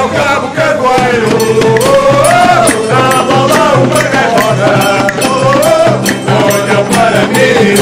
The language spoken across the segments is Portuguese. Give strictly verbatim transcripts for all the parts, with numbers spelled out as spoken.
o cabo carvoeiro, estava lá uma gaivota, olha para mim,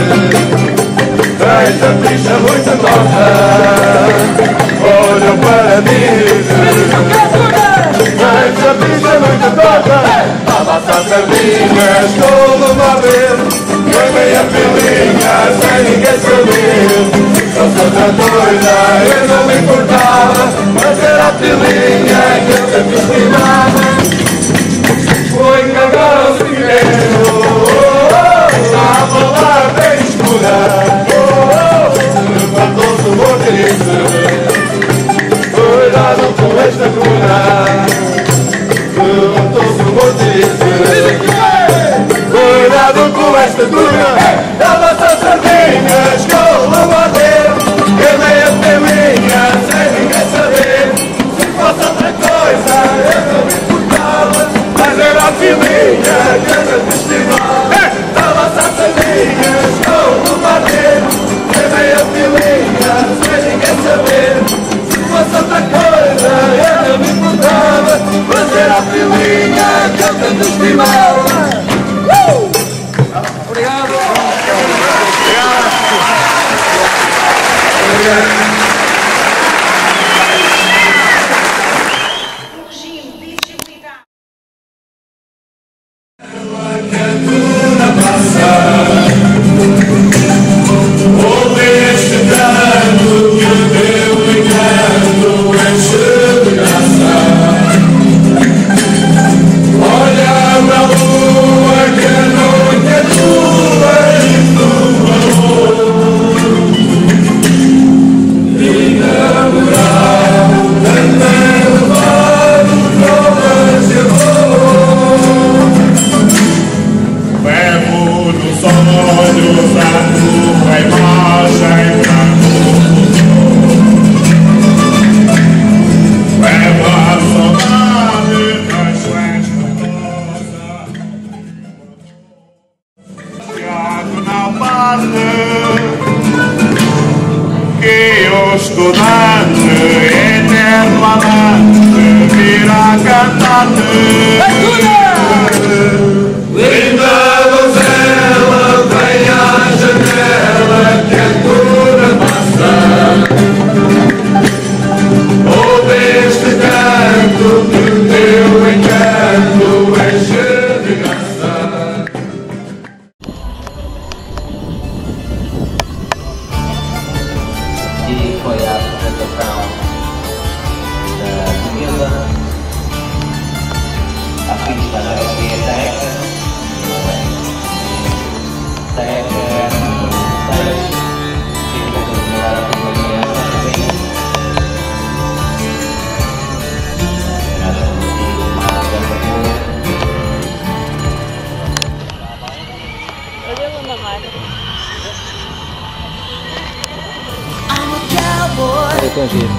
deixa a ficha muito torta, olha para mim, deixa a ficha muito torta, estava a sardinhas todo uma vez. Foi meia pilinha sem ninguém saber. Só sou da doida, eu não me importava, mas era a pilinha que eu sempre estimava. Foi cagar ao cigarro, estava lá bem escura. Levantou-se o motorista, cuidado com esta cura. Levantou-se o motorista, cuidado com esta turma, dava-se as sardinhas com o bater, eu dei a pelinha sem ninguém saber, se fosse outra coisa eu não me importava, mas era a filhinha que eu não te estimava, dava-se as sardinhas com o bater, eu dei a filhinha sem ninguém saber, se fosse outra coisa eu não me importava, mas era a filhinha que eu não te estimava. Obrigado. Obrigado. Que o estudante eterno amante virá cantar-te. Linda donzela, vem à janela que a cura passa. Ouve este canto que o teu encanto enche de graça. E foi a apresentação da comida, a pista da Alegria Teca, Teca, seis, fica a terminar a companhia também. Nós estamos aqui uma grande boa. Olha uma mamada. É tão giro.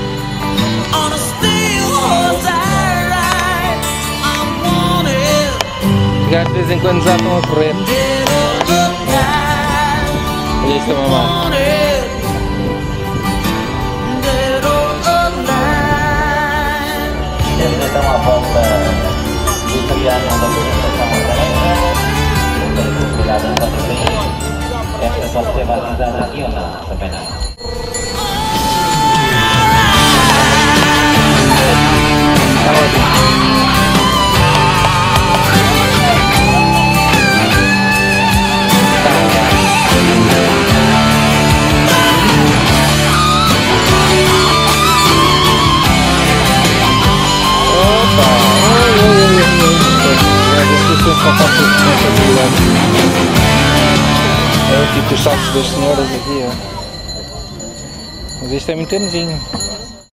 Já de vez em quando já estão a correr. Olha isto a mamar. Temos então a volta do triângulo da apresentação maçaneca. Não tenho possibilidade de andar assim. Esta pode ser batizada aqui ou não? Também não. Está ótimo. É tipo os saltos das senhoras aqui, ó. Mas isto é muito novinho.